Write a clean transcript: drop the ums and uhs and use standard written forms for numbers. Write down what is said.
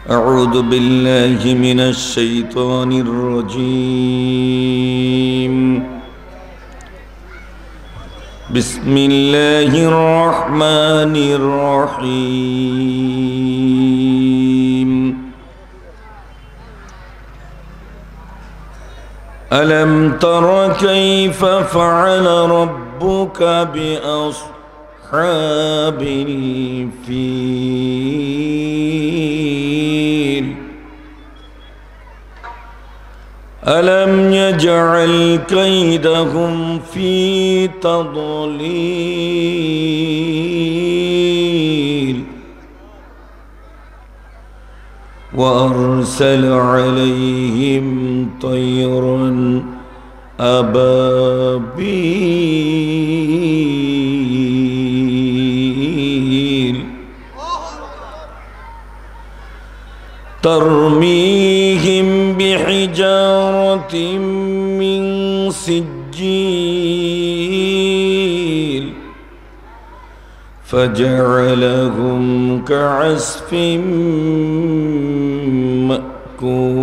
أعوذ بالله من الشيطان الرجيم. بسم الله الرحمن الرحيم. ألم تر كيف فعل ربك بأصحاب الفيل؟ ألم يجعل كيدهم في تضليل وأرسل عليهم طيرا أبابيل ترميهم بحجارة من سجيل فجعلهم كعصف مأكول.